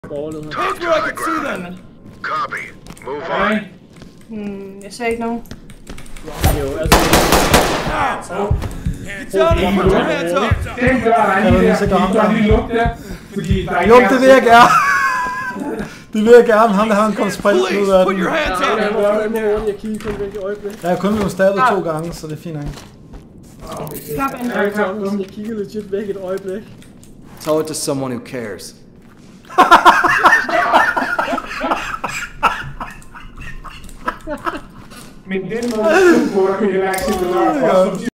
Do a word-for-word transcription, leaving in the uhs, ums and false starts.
Borgerled her. Talk to high ground. Copy. Move on. Hmm, jeg ser ikke nogen. Jo, altså... Hands up! Hands up! Hands up! Den gør han lige der, de gør lige lugt der, fordi der er ikke... Jo, det vil jeg gerne. Det vil jeg gerne. Ham der har han kommet sprint ud af den. Put your hands Ja, jeg up! må fandme hurtigt. Jeg kigger kun væk i øjeblik. Jeg har kun blevet stabbet to gange, så det er fint nok. Klap an. Jeg, Thomas, jeg kigger legit væk et øjeblik. Tell it to someone who cares. Men den måde, du på, der kan jeg ikke se, hvad der er